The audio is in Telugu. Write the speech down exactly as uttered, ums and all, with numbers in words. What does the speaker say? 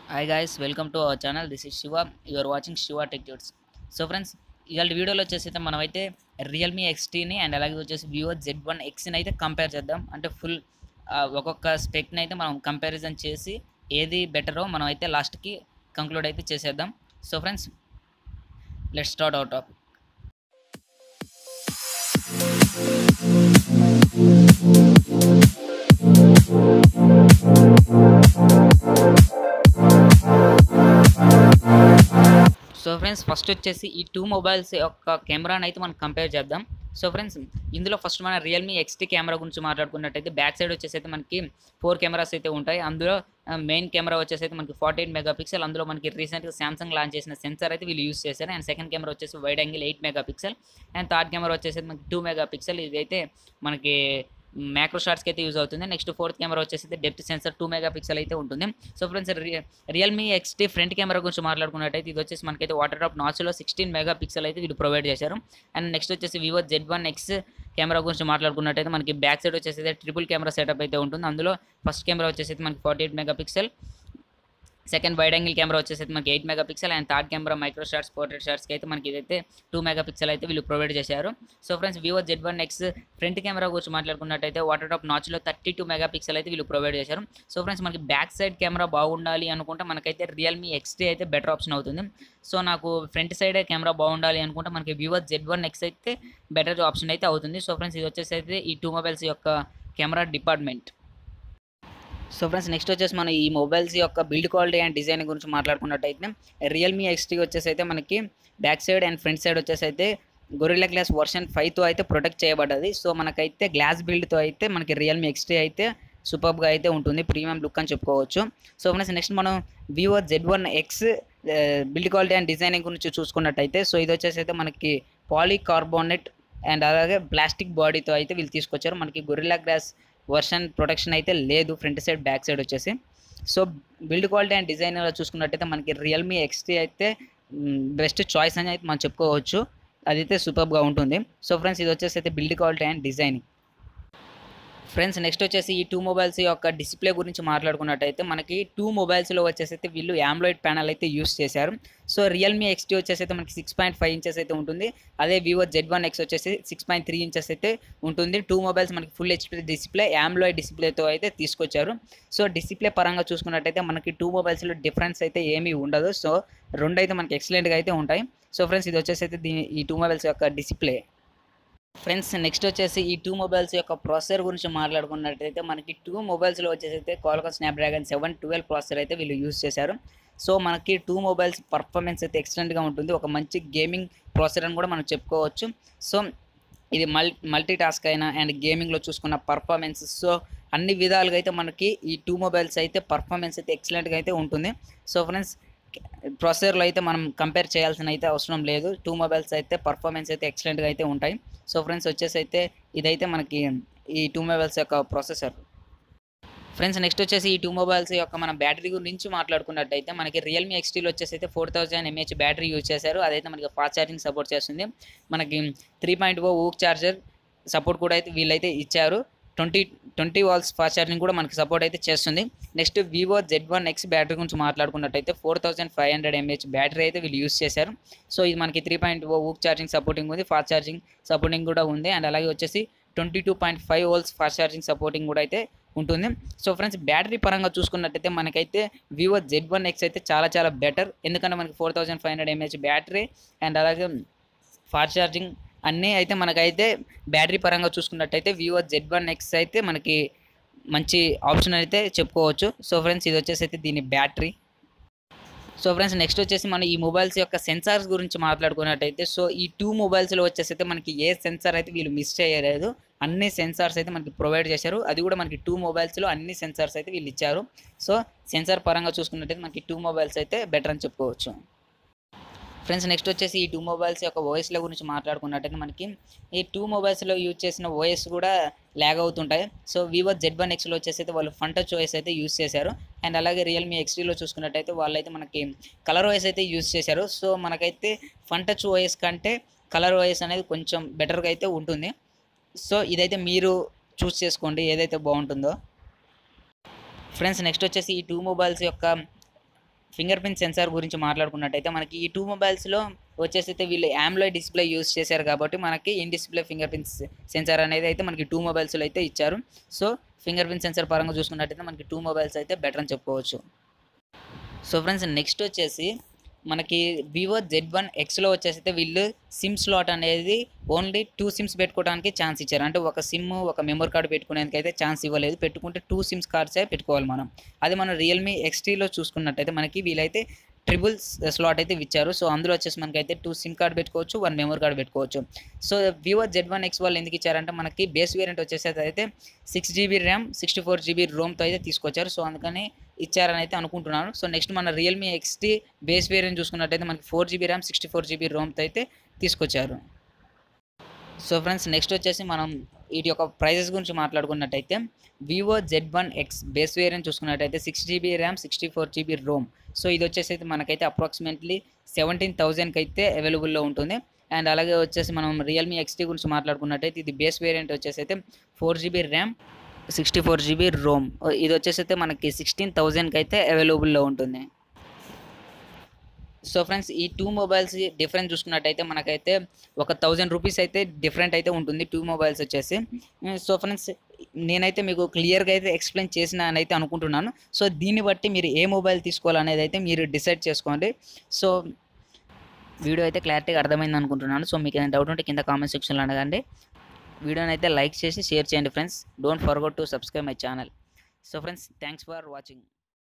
Hi guys, welcome to our channel. This is Shiva. You are watching Shiva Tech Tunes. So friends ఇవాళ వీడియోలో వచ్చేసి అయితే మనమైతే రియల్మీ ఎక్స్టీని అండ్ అలాగే వచ్చేసి వివో జెడ్ వన్ ఎక్స్ని అయితే కంపేర్ చేద్దాం. అంటే ఫుల్ ఒక్కొక్క స్పెక్ని అయితే మనం కంపారిజన్ చేసి ఏది బెటరో మనం అయితే లాస్ట్కి కంక్లూడ్ అయితే చేసేద్దాం. So friends let's start our topic. So friends first వచ్చేసి ఈ టూ మొబైల్స్ యొక్క కెమెరాని అయితే మనం కంపేర్ చేద్దాం. సో ఫ్రెండ్స్ ఇందులో ఫస్ట్ మన రియల్మీ ఎక్స్టీ కెమెరా గురించి మాట్లాడుకున్నట్టయితే బ్యాక్ సైడ్ వచ్చేసి అయితే మనకి ఫోర్ కెమెరాస్ అయితే ఉంటాయి. అందులో మెయిన్ కెమెరా వచ్చేసి అయితే మనకి ఫార్టీ ఎయిట్ మెగా పిక్సెల్. అందులో మనకి రీసెంట్గా సామ్సంగ్ లాంచ్ చేసిన సెన్సార్ అయితే వీళ్ళు యూస్ చేశారు. అండ్ సెకండ్ కెమెరా వచ్చేసి wide angle eight megapixel. And third camera వచ్చేసి మనకి టూ మెగా పిక్సెల్. ఇది అయితే మనకి మ్యాక్రో షాట్స్కి అయితే యూజ్ అవుతుంది. నెక్స్ట్ ఫోర్త్ కెమెరా వచ్చేసి depth sensor two megapixel అయితే ఉంటుంది. So friends Realme XT front camera గురించి మాట్లాడుకున్నట్టయితే ఇది వచ్చేసి మనకైతే వాటర్ డ్రాప్ నాచ్లో సిక్స్టీన్ మెగా పిక్సెల్ అయితే వీళ్ళు ప్రొవైడ్ చేశారు. అండ్ నెక్స్ట్ వచ్చేసి Vivo Z one X camera గురించి మాట్లాడుకున్నట్టయితే మనకి బ్యాక్ సైడ్ వచ్చేసి ట్రిపుల్ కెమెరా సెటప్ అయితే ఉంటుంది. అందులో ఫస్ట్ కెమెరా వచ్చేసి మనకి forty eight megapixel. Second wide angle camera వచ్చేసి మనకి eight megapixel. And third camera micro shots portrait షాట్స్కి అయితే మనకి ఇదైతే టూ మెగా పిక్సెల్ అయితే వీళ్ళు ప్రొవైడ్ చేశారు. So friends Vivo Z one X front camera గురించి మాట్లాడుకున్నట్టయితే వాటర్ టాప్ నాచ్లో థర్టీ టూ మెగా పిక్సెల్ అయితే వీళ్ళు ప్రొవైడ్ చేశారు. సో ఫ్రెండ్స్ మనకి బ్యాక్ సైడ్ కెమెరా బాగుండాలి అనుకుంటే మనకైతే రియల్మీ ఎక్స్టీ అయితే బెటర్ ఆప్షన్ అవుతుంది. సో నాకు ఫ్రంట్ సైడే కెమెరా బాగుండాలి అనుకుంటే మనకి వివో జెడ్ వన్ ఎక్స్ అయితే బెటర్ ఆప్షన్ అయితే అవుతుంది. సో ఫ్రెండ్స్ ఇది వచ్చేసి అయితే ఈ టూ మొబైల్స్ యొక్క camera department. So friends next వచ్చేసి మనం ఈ మొబైల్స్ యొక్క బిల్డ్ క్వాలిటీ అండ్ డిజైన్ గురించి మాట్లాడుకున్నట్టయితే రియల్మీ ఎక్స్టీ వచ్చేసి అయితే మనకి back side and front side వచ్చేసి అయితే గొరిల్లా గ్లాస్ వర్షన్ ఫైవ్తో అయితే ప్రొటెక్ట్ చేయబడ్డది. సో మనకైతే గ్లాస్ బిల్డ్తో అయితే మనకి రియల్మీ ఎక్స్టీ అయితే సూపర్గా అయితే ఉంటుంది, ప్రీమియం లుక్ అని చెప్పుకోవచ్చు. సో ఫ్రెండ్స్ నెక్స్ట్ మనం Vivo Z one X build quality and designing గురించి చూసుకున్నట్టయితే సో ఇది వచ్చేసి అయితే మనకి పాలీకార్బోనేట్ అండ్ అలాగే ప్లాస్టిక్ బాడీతో అయితే వీళ్ళు తీసుకొచ్చారు. మనకి గొరిల్లా గ్లాస్ వర్షన్ ప్రొటెక్షన్ అయితే లేదు ఫ్రంట్ సైడ్ బ్యాక్ సైడ్ వచ్చేసి. So build quality and design చూసుకున్నట్టయితే మనకి రియల్మీ ఎక్స్టీ అయితే బెస్ట్ చాయిస్ అని అయితే మనం చెప్పుకోవచ్చు. అదైతే సూపర్గా ఉంటుంది. సో ఫ్రెండ్స్ ఇది వచ్చేసి అయితే build quality and designing. Friends next వచ్చేసి ఈ టూ మొబైల్స్ యొక్క డిస్ప్లే గురించి మాట్లాడుకున్నట్టయితే మనకి టూ మొబైల్స్లో వచ్చేసి అయితే వీళ్ళు ఆండ్రాయిడ్ ప్యానల్ అయితే యూస్ చేశారు. సో రియల్మీ ఎక్స్టీ వచ్చేసి అయితే మనకి సిక్స్ పాయింట్ ఫైవ్ ఇంచెస్ అయితే ఉంటుంది. అదే వివో జెడ్ వన్ ఎక్స్ వచ్చేసి సిక్స్ పాయింట్ త్రీ ఇంచెస్ అయితే ఉంటుంది. టూ మొబైల్స్ మనకి ఫుల్ హెచ్పీ డిస్ప్లే ఆండ్రాయిడ్ డిస్ప్లేతో అయితే తీసుకొచ్చారు. సో డిస్ప్లే పరంగా చూసుకున్నట్టయితే మనకి టూ మొబైల్స్లో డిఫరెన్స్ అయితే ఏమీ ఉండదు. సో రెండు అయితే మనకి ఎక్సలెంట్గా అయితే ఉంటాయి. సో ఫ్రెండ్స్ ఇది వచ్చేసి అయితే దీని ఈ టూ మొబైల్స్ యొక్క డిస్ప్లే. ఫ్రెండ్స్ నెక్స్ట్ వచ్చేసి ఈ టూ మొబైల్స్ యొక్క ప్రాసెసర్ గురించి మాట్లాడుకున్నట్టయితే మనకి టూ మొబైల్స్లో వచ్చేసి అయితే Qualcomm Snapdragon seven twelve processor అయితే వీళ్ళు యూస్ చేశారు. సో మనకి టూ మొబైల్స్ పర్ఫార్మెన్స్ అయితే ఎక్సలెంట్గా ఉంటుంది, ఒక మంచి గేమింగ్ ప్రాసెసర్ అని కూడా మనం చెప్పుకోవచ్చు. సో ఇది మల్ మల్టీ టాస్క్ అయినా అండ్ గేమింగ్లో చూసుకున్న పర్ఫార్మెన్స్, సో అన్ని విధాలుగా అయితే మనకి ఈ టూ మొబైల్స్ అయితే పర్ఫార్మెన్స్ అయితే ఎక్సలెంట్గా అయితే ఉంటుంది. సో ఫ్రెండ్స్ ప్రాసెసర్లో అయితే మనం కంపేర్ చేయాల్సిన అయితే అవసరం లేదు. టూ మొబైల్స్ అయితే పర్ఫార్మెన్స్ అయితే ఎక్సలెంట్గా అయితే ఉంటాయి. సో ఫ్రెండ్స్ వచ్చేసి అయితే ఇదైతే మనకి ఈ టూ మొబైల్స్ యొక్క ప్రాసెసర్. ఫ్రెండ్స్ నెక్స్ట్ వచ్చేసి ఈ టూ మొబైల్స్ యొక్క మన బ్యాటరీ గురించి మాట్లాడుకున్నట్టయితే మనకి రియల్మీ ఎక్స్టీలో వచ్చేసి అయితే four thousand mAh battery use చేశారు. అదైతే మనకి ఫాస్ట్ ఛార్జింగ్ సపోర్ట్ చేస్తుంది. మనకి three point O VOOC charger support కూడా అయితే వీళ్ళైతే ఇచ్చారు. Twenty twenty watts fast charging కూడా మనకి సపోర్ట్ అయితే చేస్తుంది. Next Vivo Z one X battery గురించి మాట్లాడుకున్నట్టయితే four thousand five hundred mAh battery అయితే వీళ్ళు యూస్ చేశారు. సో ఇది మనకి three point O VOOC charging supporting ఉంది, ఫాస్ట్ ఛార్జింగ్ సపోర్టింగ్ కూడా ఉంది. అండ్ అలాగే వచ్చేసి twenty two point five volts fast charging supporting కూడా అయితే ఉంటుంది. సో ఫ్రెండ్స్ బ్యాటరీ పరంగా చూసుకున్నట్టయితే మనకైతే వివో జెడ్ వన్ ఎక్స్ అయితే చాలా చాలా బెటర్. ఎందుకంటే మనకి four thousand five hundred mAh battery and అలాగే ఫాస్ట్ ఛార్జింగ్ అన్నీ అయితే మనకైతే బ్యాటరీ పరంగా చూసుకున్నట్టయితే వివో జెడ్ వన్ ఎక్స్ అయితే మనకి మంచి ఆప్షన్ అయితే చెప్పుకోవచ్చు. సో ఫ్రెండ్స్ ఇది వచ్చేసి అయితే దీని బ్యాటరీ. సో ఫ్రెండ్స్ నెక్స్ట్ వచ్చేసి మనం ఈ మొబైల్స్ యొక్క సెన్సార్స్ గురించి మాట్లాడుకున్నట్టయితే సో ఈ టూ మొబైల్స్లో వచ్చేసి అయితే మనకి ఏ సెన్సార్ అయితే వీళ్ళు మిస్ చేయలేదు, అన్ని సెన్సార్స్ అయితే మనకి ప్రొవైడ్ చేశారు. అది కూడా మనకి టూ మొబైల్స్లో అన్ని సెన్సార్స్ అయితే వీళ్ళు ఇచ్చారు. సో సెన్సార్ పరంగా చూసుకున్నట్టయితే మనకి టూ మొబైల్స్ అయితే బెటర్ అని చెప్పుకోవచ్చు. ఫ్రెండ్స్ నెక్స్ట్ వచ్చేసి ఈ టూ మొబైల్స్ యొక్క ఓఎస్ల గురించి మాట్లాడుకున్నట్టయితే మనకి ఈ టూ మొబైల్స్లో యూజ్ చేసిన ఓఎస్ కూడా ల్యాగ్ అవుతుంటాయి. సో వివో జెడ్ వన్ ఎక్స్లో వచ్చేసి అయితే వాళ్ళు ఫన్ టచ్ ఓఎస్ అయితే యూజ్ చేశారు. అండ్ అలాగే రియల్మీ ఎక్స్టీలో చూసుకున్నట్టయితే వాళ్ళైతే మనకి కలర్ ఓఎస్ అయితే యూజ్ చేశారు. సో మనకైతే ఫన్ టచ్ ఓఎస్ కంటే కలర్ ఓఎస్ అనేది కొంచెం బెటర్గా అయితే ఉంటుంది. సో ఇదైతే మీరు చూస్ చేసుకోండి ఏదైతే బాగుంటుందో. ఫ్రెండ్స్ నెక్స్ట్ వచ్చేసి ఈ టూ మొబైల్స్ యొక్క ఫింగర్ ప్రింట్ సెన్సార్ గురించి మాట్లాడుకున్నట్టయితే మనకి ఈ టూ మొబైల్స్లో వచ్చేసి అయితే వీళ్ళు ఆమ్లోయ్ డిస్ప్లే యూస్ చేశారు కాబట్టి మనకి in display fingerprint sensor అనేది అయితే మనకి టూ మొబైల్స్లో అయితే ఇచ్చారు. సో ఫింగర్ ప్రింట్ సెన్సార్ పరంగా చూసుకున్నట్టయితే మనకి టూ మొబైల్స్ అయితే బెటర్ అని చెప్పుకోవచ్చు. సో ఫ్రెండ్స్ నెక్స్ట్ వచ్చేసి మనకి వివో జెడ్ వన్ ఎక్స్లో వచ్చేసి అయితే వీళ్ళు సిమ్ స్లాట్ అనేది ఓన్లీ టూ సిమ్స్ పెట్టుకోవడానికి ఛాన్స్ ఇచ్చారు. అంటే ఒక సిమ్ ఒక మెమరీ కార్డు పెట్టుకునేందుకు అయితే ఛాన్స్ ఇవ్వలేదు. పెట్టుకుంటే టూ సిమ్స్ కార్డ్సే పెట్టుకోవాలి మనం. అది మనం రియల్మీ ఎక్స్టీలో చూసుకున్నట్టయితే మనకి వీళ్ళైతే ట్రిపుల్ స్లాట్ అయితే ఇచ్చారు. సో అందులో వచ్చేసి మనకైతే టూ సిమ్ కార్డ్ పెట్టుకోవచ్చు, వన్ మెమరీ కార్డ్ పెట్టుకోవచ్చు. So Vivo Z one X వాళ్ళు ఎందుకు ఇచ్చారంటే మనకి బేస్ వేరియంట్ వచ్చేసి అయితే six GB RAM sixty four GB రోమ్తో అయితే తీసుకొచ్చారు. సో అందుకని ఇచ్చారని అయితే అనుకుంటున్నాను. సో నెక్స్ట్ మన రియల్మీ ఎక్స్టీ బేస్ వేరియంట్ చూసుకున్నట్టయితే మనకి four GB RAM sixty four GB రోమ్తో అయితే తీసుకొచ్చారు. సో ఫ్రెండ్స్ నెక్స్ట్ వచ్చేసి మనం వీటి యొక్క ప్రైజెస్ గురించి మాట్లాడుకున్నట్టయితే Vivo Z one X base variant చూసుకున్నట్టయితే six GB RAM sixty four GB ROM. So ఇది వచ్చేసి అయితే మనకైతే అప్రాక్సిమేట్లీ సెవెంటీన్ థౌజండ్కి అయితే అవైలబుల్లో ఉంటుంది. అండ్ అలాగే వచ్చేసి మనం రియల్మీ ఎక్స్టీ గురించి మాట్లాడుకున్నట్టయితే ఇది బేస్ వేరియంట్ వచ్చేసి అయితే four GB RAM sixty four GB ROM. ఇది వచ్చేసి అయితే మనకి సిక్స్టీన్ థౌజండ్కి అయితే అవైలబుల్లో ఉంటుంది. సో ఫ్రెండ్స్ ఈ టూ మొబైల్స్ డిఫరెన్స్ చూసుకున్నట్టయితే మనకైతే ఒక థౌజండ్ రూపీస్ అయితే డిఫరెంట్ అయితే ఉంటుంది టూ మొబైల్స్ వచ్చేసి. సో ఫ్రెండ్స్ నేనైతే మీకు క్లియర్గా అయితే ఎక్స్ప్లెయిన్ చేసిన అని అయితే అనుకుంటున్నాను. సో దీన్ని బట్టి మీరు ఏ మొబైల్ తీసుకోవాలనేది అయితే మీరు డిసైడ్ చేసుకోండి. సో వీడియో అయితే క్లారిటీగా అర్థమైంది అనుకుంటున్నాను. సో మీకు ఏదైనా డౌట్ ఉంటే కింద కామెంట్ సెక్షన్లో అడగండి. వీడియోని అయితే లైక్ చేసి షేర్ చేయండి friends. Don't forget to subscribe my channel. So friends thanks for watching.